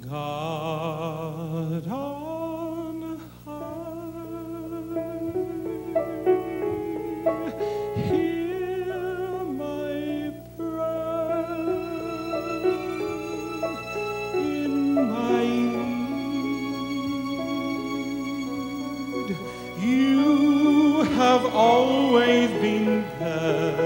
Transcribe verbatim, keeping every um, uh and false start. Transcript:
God on high, hear my prayer in my need. You have always been there